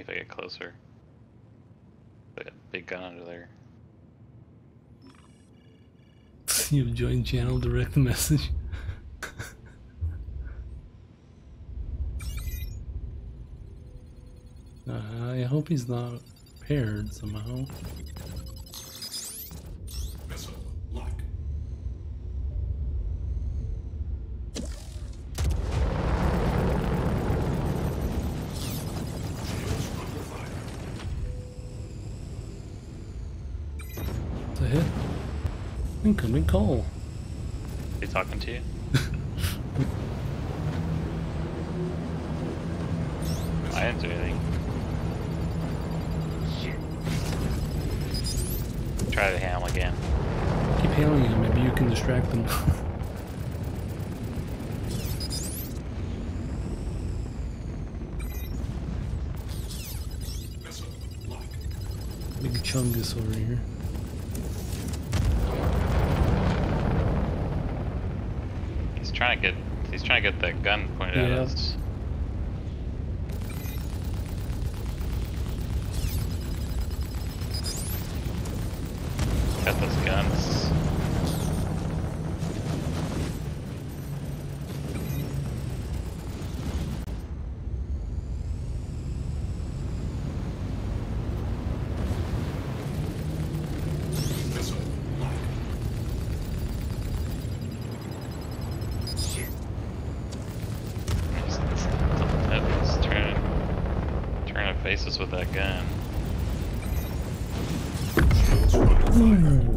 If I get closer. Got a big gun under there. You've joined channel, direct message. I hope he's not paired somehow. Missile lock. Shields under fire. It's a hit. Incoming call. They talking to you? I didn't do anything. Try to ham again. Keep hailing him, maybe you can distract them. Missile lock. Big chungus over here. He's trying to get that gun pointed at us. Got those guns. Missile lock. He's turning faces with that gun. Shields under fire.